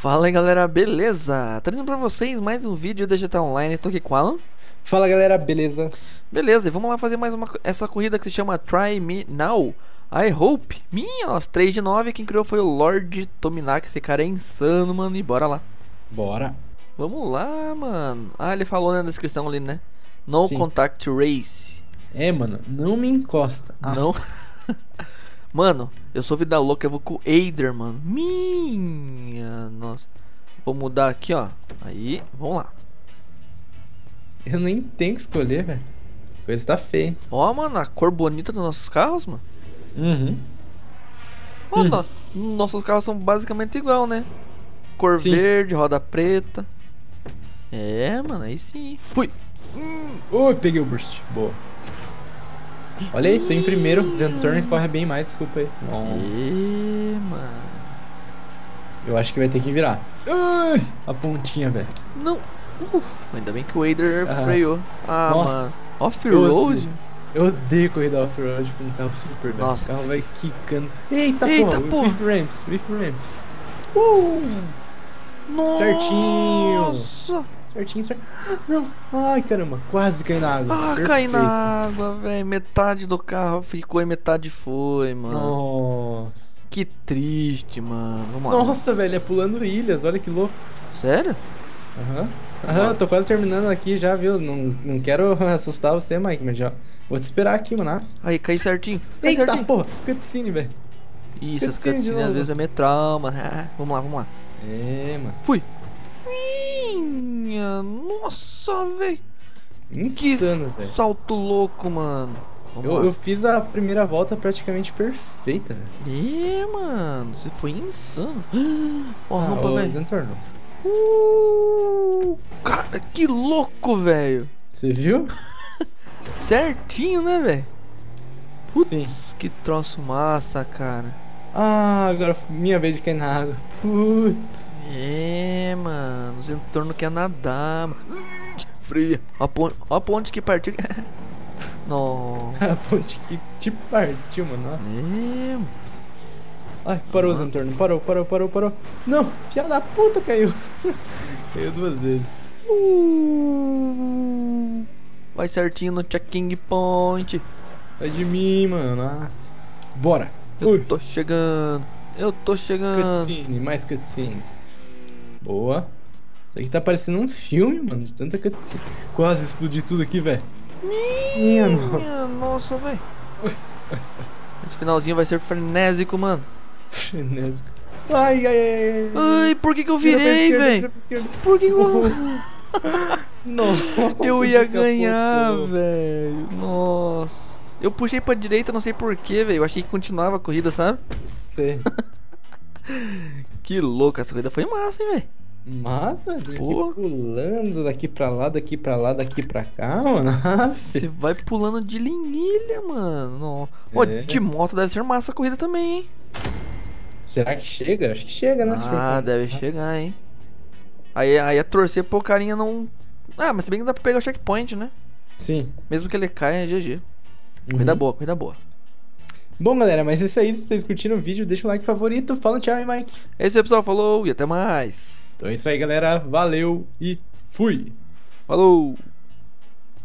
Fala aí galera, beleza? Trazendo pra vocês mais um vídeo da GTA Online. Tô aqui com o Alan. Fala galera, beleza? Beleza, e vamos lá fazer mais essa corrida que se chama Try Me Now I Hope. Minha nossa, 3 de 9. Quem criou foi o Lord Tominac. Esse cara é insano, mano, e bora lá. Bora. Vamos lá, mano. Ah, ele falou na descrição ali, né? No Sim. Contact Race. É, mano, não me encosta. Não. Mano, eu sou vida louca, eu vou com o Eider, mano. Minha nossa. Vou mudar aqui, ó. Aí, vamos lá. Eu nem tenho que escolher, velho. A coisa tá feia, hein? Ó, mano, a cor bonita dos nossos carros, mano. Uhum. Mano, nossos carros são basicamente igual, né? Cor Sim. verde, roda preta. É, mano, aí sim. Fui. Ui, peguei o burst. Boa. Olha aí, tô em primeiro. Zentorn corre bem mais, desculpa aí. Não. Mano. Eu acho que vai ter que virar. Ai, a pontinha, velho. Não. Ainda bem que o Eider Ah. freou. Ah, Nossa. mano. Off-road? Eu odeio corrida off-road com um carro super, velho. Nossa. O carro vai quicando. Eita, Eita, porra. porra. With ramps. Nossa. Certinho. Certinho, certo. Não. Ai, caramba. Quase caí na água. Ah, Perfeito. caí na água, velho. Metade do carro ficou e metade foi, mano. Nossa. Que triste, mano. Vamos lá. Nossa, velho, é pulando ilhas. Olha que louco. Sério? Aham, tô quase terminando aqui já, viu? Não quero assustar você, Mike, mas já vou te esperar aqui, mano. Aí, caí certinho. Caí Eita, certinho. porra. Cutscene, velho. Isso, as Cutscene de cutscenes às novo. vezes é meio trauma. Ah, vamos lá, vamos lá. É, mano. Fui. Minha nossa, velho. Insano, velho. Salto louco, mano. Vamos lá. Eu fiz a primeira volta praticamente perfeita, velho. Mano, você foi insano. Ó, a Ah, rampa, o velho. Zentorno. Cara, que louco, velho. Você viu? Certinho, né, velho? Putz, Sim. que troço massa, cara. Ah, agora minha vez de cair na água. Putz. É, mano. O Zentorno quer nadar, mano. Fria. Ó a ponte que partiu. Nossa. A ponte que te partiu, mano. É, mano. Ai, parou o Zentorno. Parou. Não, filha da puta, caiu. Caiu duas vezes. Vai certinho no checking point. Sai de mim, mano. Ah, bora. Eu tô chegando. Cutscene, mais cutscenes. Boa. Isso aqui tá parecendo um filme, mano, de tanta cutscene. Quase explodi tudo aqui, velho. Minha nossa. Minha nossa, velho. Esse finalzinho vai ser frenésico, mano. Frenético. Ai. Ai, por que eu Vira pra virei, esquerda, velho? vira pra esquerda. Por que eu... Nossa, Eu ia você ganhar, capotou. velho. Nossa. Eu puxei pra direita, não sei porquê, velho. Eu achei que continuava a corrida, sabe? Sei. Que louco, essa corrida foi massa, hein, velho. Massa, daqui Pô. pulando, daqui pra lá, daqui pra cá, mano. Você vai pulando de linguilha, mano. Ó, É. de moto deve ser massa a corrida também, hein? Será que chega? Acho que chega, né? se for Ah, pra- deve chegar, hein? Aí é torcer pro carinha não... Ah, mas se bem que dá pra pegar o checkpoint, né? Sim. Mesmo que ele caia, é GG. Corrida Uhum. boa, corrida boa. Bom, galera, mas é isso aí. Se vocês curtiram o vídeo, deixa o like favorito. Fala tchau, hein, Mike. É isso aí, pessoal. Falou e até mais. Então é isso aí, galera. Valeu e fui! Falou!